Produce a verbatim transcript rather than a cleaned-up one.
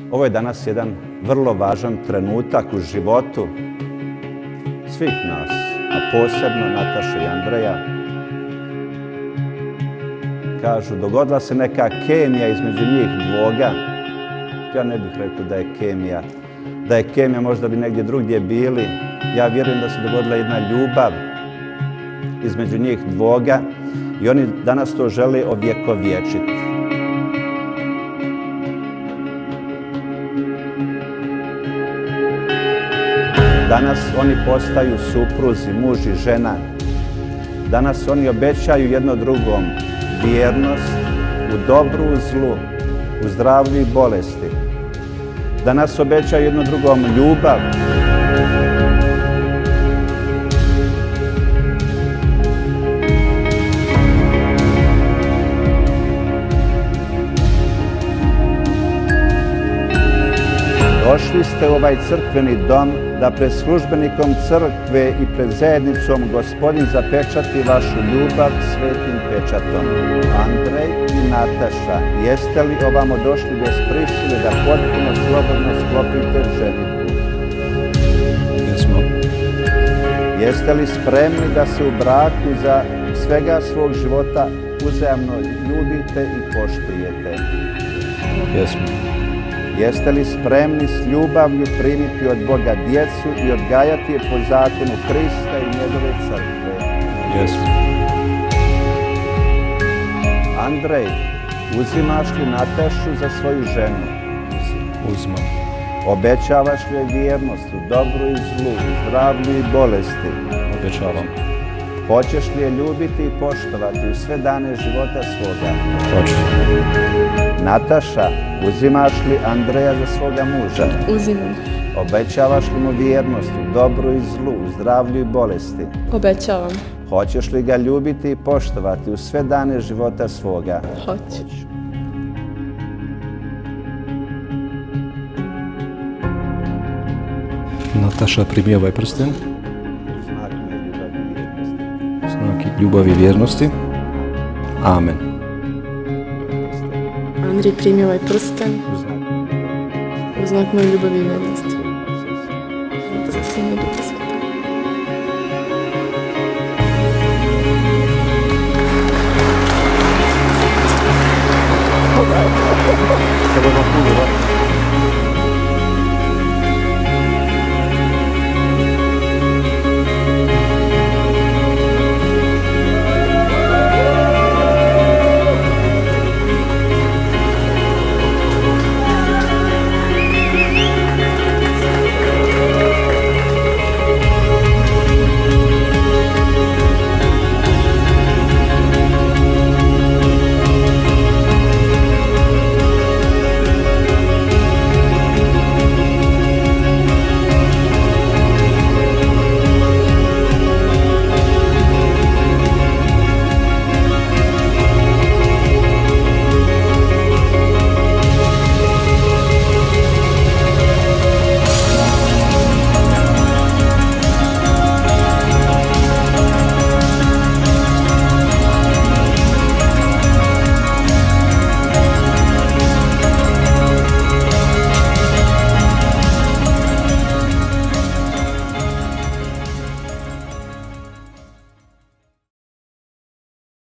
Ovo je danas jedan vrlo važan trenutak u životu svih nas, a posebno Nataše i Andreja. Kažu, dogodila se neka kemija između njih dvoga. Ja ne bih rekao da je kemija. Da je kemija, možda bi negdje drugdje bili. Ja vjerujem da se dogodila jedna ljubav između njih dvoga i oni danas to žele ovjekovječiti. Danas oni postaju supruzi, muž i žena. Danas oni obećaju jedno drugom vjernost u dobru, u zlu, u zdravlju i bolesti. Danas obećaju jedno drugom ljubav. Došli ste u ovaj crkveni dom da pred službenikom crkve i pred zajednicom Gospodin zapečati vašu ljubav svetim pečatom. Andrej i Nataša, jeste li ovamo došli bez prisile da potpuno slobodno sklopite ženitbu? Jesmo. Jeste li spremni da se u braku za svega svog života uzajamno ljubite i poštujete? Jesmo. Jeste li spremni s ljubavlju primiti od Boga djecu i odgajati je po zakonu Krista i njegove crkve? Jesmo. Andrej, uzimaš li Natašu za svoju ženu? Uzmam. Obećavaš li joj vjernost u dobru i zlu, zdravlju i bolesti? Obećavam. Hoćeš li je ljubiti i poštovati u sve dane života svoga? Hoću. Nataša, uzimaš li Andreja za svoga muža? Uzimam. Obećavaš li mu vjernost u dobru i zlu, u zdravlju i bolesti? Obećavam. Hoćeš li ga ljubiti i poštovati u sve dane života svoga? Hoću. Nataša, primi ovaj prsten. Znak ljubavi i vjernosti. Znak ljubavi i vjernosti. Amen. Andrej, primi ovaj prsten U znak u znak moje ljubavi i vjernosti. Za Sina i Duha